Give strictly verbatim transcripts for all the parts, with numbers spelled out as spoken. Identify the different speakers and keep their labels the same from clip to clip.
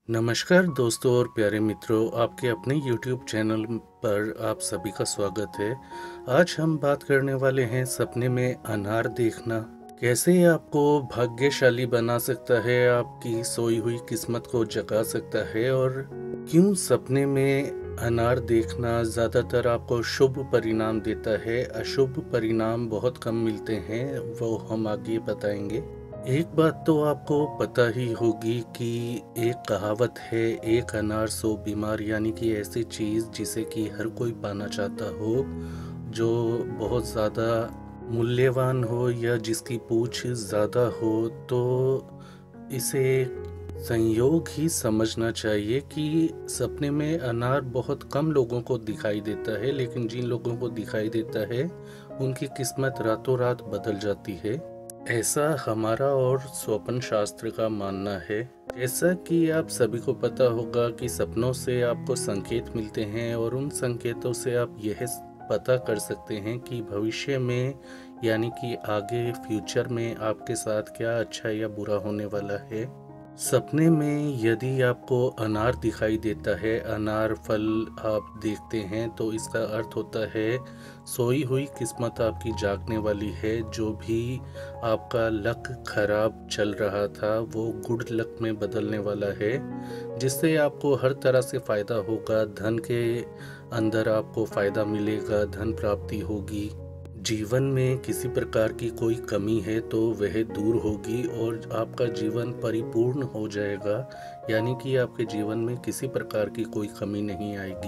Speaker 1: नमस्कार दोस्तों और प्यारे मित्रों, आपके अपने यूट्यूब चैनल पर आप सभी का स्वागत है। आज हम बात करने वाले हैं सपने में अनार देखना कैसे ये आपको भाग्यशाली बना सकता है, आपकी सोई हुई किस्मत को जगा सकता है और क्यों सपने में अनार देखना ज़्यादातर आपको शुभ परिणाम देता है, अशुभ परिणाम बहुत कम मिलते हैं, वो हम आगे बताएंगे। एक बात तो आपको पता ही होगी कि एक कहावत है, एक अनार सौ बीमार, यानी कि ऐसी चीज़ जिसे कि हर कोई पाना चाहता हो, जो बहुत ज़्यादा मूल्यवान हो या जिसकी पूछ ज़्यादा हो, तो इसे संयोग ही समझना चाहिए कि सपने में अनार बहुत कम लोगों को दिखाई देता है, लेकिन जिन लोगों को दिखाई देता है उनकी किस्मत रातों रात बदल जाती है। ऐसा हमारा और स्वप्न शास्त्र का मानना है। जैसा कि आप सभी को पता होगा कि सपनों से आपको संकेत मिलते हैं और उन संकेतों से आप यह पता कर सकते हैं कि भविष्य में, यानी कि आगे फ्यूचर में आपके साथ क्या अच्छा या बुरा होने वाला है। सपने में यदि आपको अनार दिखाई देता है, अनार फल आप देखते हैं, तो इसका अर्थ होता है सोई हुई किस्मत आपकी जागने वाली है। जो भी आपका लक खराब चल रहा था वो गुड लक में बदलने वाला है, जिससे आपको हर तरह से फ़ायदा होगा। धन के अंदर आपको फ़ायदा मिलेगा, धन प्राप्ति होगी। जीवन में किसी प्रकार की कोई कमी है तो वह दूर होगी और आपका जीवन परिपूर्ण हो जाएगा, यानी कि आपके जीवन में किसी प्रकार की कोई कमी नहीं आएगी।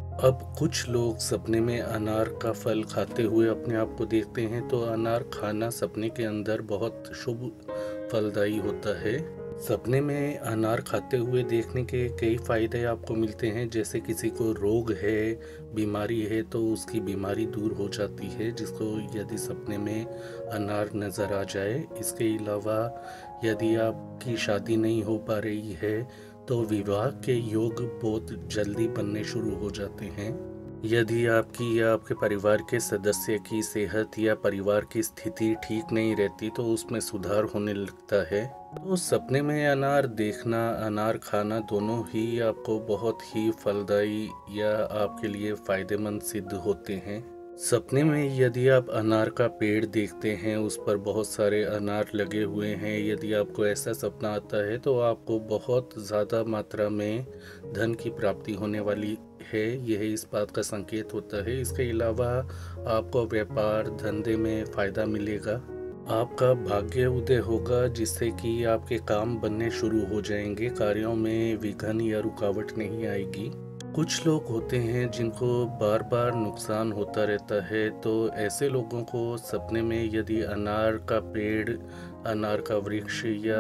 Speaker 1: अब कुछ लोग सपने में अनार का फल खाते हुए अपने आप को देखते हैं, तो अनार खाना सपने के अंदर बहुत शुभ फलदायी होता है। सपने में अनार खाते हुए देखने के कई फायदे आपको मिलते हैं, जैसे किसी को रोग है, बीमारी है, तो उसकी बीमारी दूर हो जाती है जिसको यदि सपने में अनार नज़र आ जाए। इसके अलावा यदि आपकी शादी नहीं हो पा रही है तो विवाह के योग बहुत जल्दी बनने शुरू हो जाते हैं। यदि आपकी या आपके परिवार के सदस्य की सेहत या परिवार की स्थिति ठीक नहीं रहती तो उसमें सुधार होने लगता है। तो सपने में अनार देखना, अनार खाना दोनों ही आपको बहुत ही फलदायी या आपके लिए फ़ायदेमंद सिद्ध होते हैं। सपने में यदि आप अनार का पेड़ देखते हैं, उस पर बहुत सारे अनार लगे हुए हैं, यदि आपको ऐसा सपना आता है तो आपको बहुत ज़्यादा मात्रा में धन की प्राप्ति होने वाली है, यह इस बात का संकेत होता है। इसके अलावा आपको व्यापार धंधे में फ़ायदा मिलेगा, आपका भाग्य उदय होगा, जिससे कि आपके काम बनने शुरू हो जाएंगे, कार्यों में विघ्न या रुकावट नहीं आएगी। कुछ लोग होते हैं जिनको बार बार नुकसान होता रहता है, तो ऐसे लोगों को सपने में यदि अनार का पेड़, अनार का वृक्ष या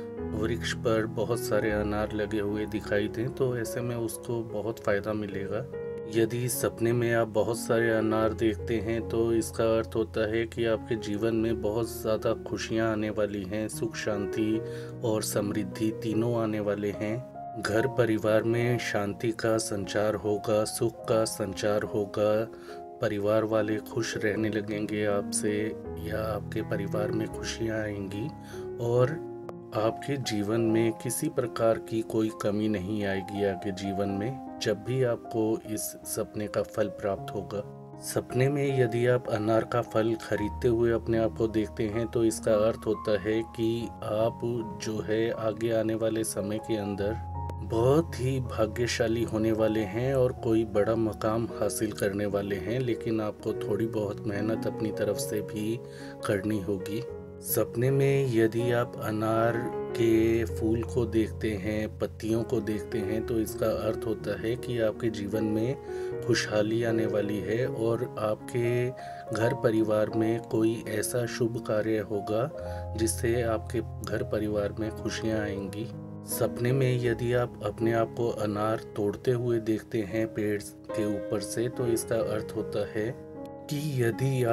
Speaker 1: वृक्ष पर बहुत सारे अनार लगे हुए दिखाई दें तो ऐसे में उसको बहुत फ़ायदा मिलेगा। यदि सपने में आप बहुत सारे अनार देखते हैं तो इसका अर्थ होता है कि आपके जीवन में बहुत ज़्यादा खुशियाँ आने वाली हैं, सुख शांति और समृद्धि तीनों आने वाले हैं। घर परिवार में शांति का संचार होगा, सुख का संचार होगा, परिवार वाले खुश रहने लगेंगे आपसे या आपके परिवार में खुशियाँ आएंगी और आपके जीवन में किसी प्रकार की कोई कमी नहीं आएगी आगे जीवन में, जब भी आपको इस सपने का फल प्राप्त होगा। सपने में यदि आप अनार का फल खरीदते हुए अपने आप को देखते हैं तो इसका अर्थ होता है कि आप जो है आगे आने वाले समय के अंदर बहुत ही भाग्यशाली होने वाले हैं और कोई बड़ा मकाम हासिल करने वाले हैं, लेकिन आपको थोड़ी बहुत मेहनत अपनी तरफ से भी करनी होगी। सपने में यदि आप अनार के फूल को देखते हैं, पत्तियों को देखते हैं, तो इसका अर्थ होता है कि आपके जीवन में खुशहाली आने वाली है और आपके घर परिवार में कोई ऐसा शुभ कार्य होगा जिससे आपके घर परिवार में खुशियाँ आएंगी। सपने में यदि आप अपने आप को अनार तोड़ते हुए देखते हैं पेड़ के ऊपर से, तो इसका अर्थ होता है कि यदि आप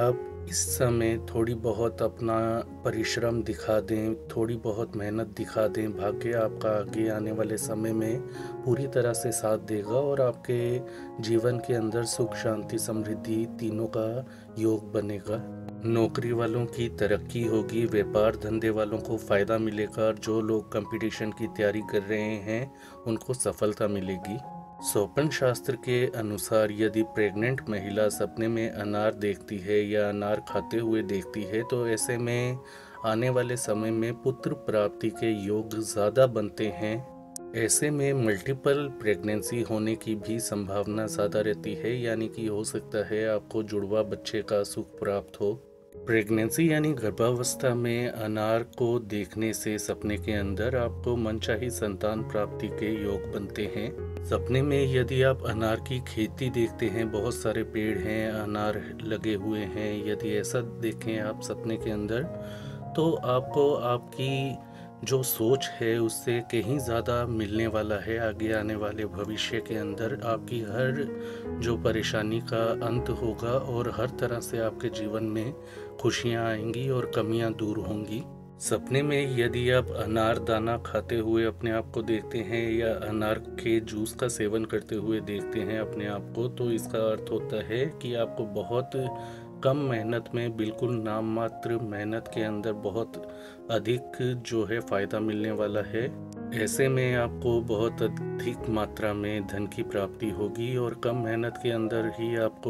Speaker 1: इस समय थोड़ी बहुत अपना परिश्रम दिखा दें, थोड़ी बहुत मेहनत दिखा दें, भाग्य आपका आगे आने वाले समय में पूरी तरह से साथ देगा और आपके जीवन के अंदर सुख, शांति, समृद्धि तीनों का योग बनेगा। नौकरी वालों की तरक्की होगी, व्यापार धंधे वालों को फ़ायदा मिलेगा, जो लोग कंपटीशन की तैयारी कर रहे हैं उनको सफलता मिलेगी। स्वप्न शास्त्र के अनुसार यदि प्रेग्नेंट महिला सपने में अनार देखती है या अनार खाते हुए देखती है तो ऐसे में आने वाले समय में पुत्र प्राप्ति के योग ज़्यादा बनते हैं। ऐसे में मल्टीपल प्रेगनेंसी होने की भी संभावना ज़्यादा रहती है, यानी कि हो सकता है आपको जुड़वा बच्चे का सुख प्राप्त हो। प्रेगनेंसी यानी गर्भावस्था में अनार को देखने से सपने के अंदर आपको मनचाही संतान प्राप्ति के योग बनते हैं। सपने में यदि आप अनार की खेती देखते हैं, बहुत सारे पेड़ हैं, अनार लगे हुए हैं, यदि ऐसा देखें आप सपने के अंदर, तो आपको आपकी जो सोच है उससे कहीं ज़्यादा मिलने वाला है। आगे आने वाले भविष्य के अंदर आपकी हर जो परेशानी का अंत होगा और हर तरह से आपके जीवन में खुशियाँ आएंगी और कमियाँ दूर होंगी। सपने में यदि आप अनार दाना खाते हुए अपने आप को देखते हैं या अनार के जूस का सेवन करते हुए देखते हैं अपने आप को, तो इसका अर्थ होता है कि आपको बहुत कम मेहनत में, बिल्कुल नाम मात्र मेहनत के अंदर बहुत अधिक जो है फ़ायदा मिलने वाला है। ऐसे में आपको बहुत अधिक मात्रा में धन की प्राप्ति होगी और कम मेहनत के अंदर ही आपको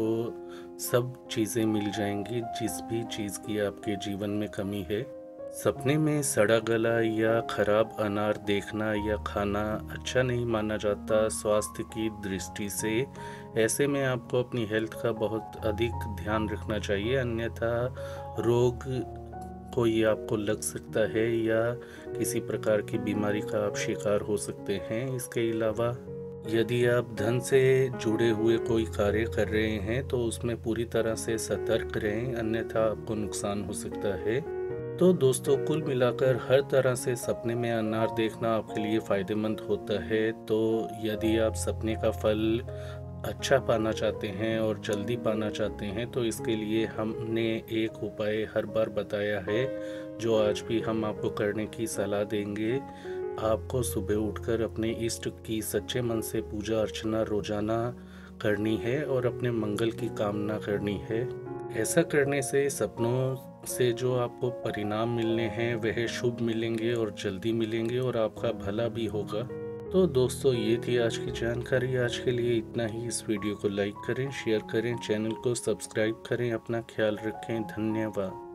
Speaker 1: सब चीज़ें मिल जाएंगी जिस भी चीज़ की आपके जीवन में कमी है। सपने में सड़ा गला या खराब अनार देखना या खाना अच्छा नहीं माना जाता स्वास्थ्य की दृष्टि से। ऐसे में आपको अपनी हेल्थ का बहुत अधिक ध्यान रखना चाहिए, अन्यथा रोग कोई आपको लग सकता है या किसी प्रकार की बीमारी का आप शिकार हो सकते हैं। इसके अलावा यदि आप धन से जुड़े हुए कोई कार्य कर रहे हैं तो उसमें पूरी तरह से सतर्क रहें, अन्यथा आपको नुकसान हो सकता है। तो दोस्तों, कुल मिलाकर हर तरह से सपने में अनार देखना आपके लिए फ़ायदेमंद होता है। तो यदि आप सपने का फल अच्छा पाना चाहते हैं और जल्दी पाना चाहते हैं तो इसके लिए हमने एक उपाय हर बार बताया है, जो आज भी हम आपको करने की सलाह देंगे। आपको सुबह उठकर अपने इष्ट की सच्चे मन से पूजा अर्चना रोजाना करनी है और अपने मंगल की कामना करनी है। ऐसा करने से सपनों से जो आपको परिणाम मिलने हैं वह शुभ मिलेंगे और जल्दी मिलेंगे और आपका भला भी होगा। तो दोस्तों, ये थी आज की जानकारी। आज के लिए इतना ही। इस वीडियो को लाइक करें, शेयर करें, चैनल को सब्सक्राइब करें। अपना ख्याल रखें। धन्यवाद।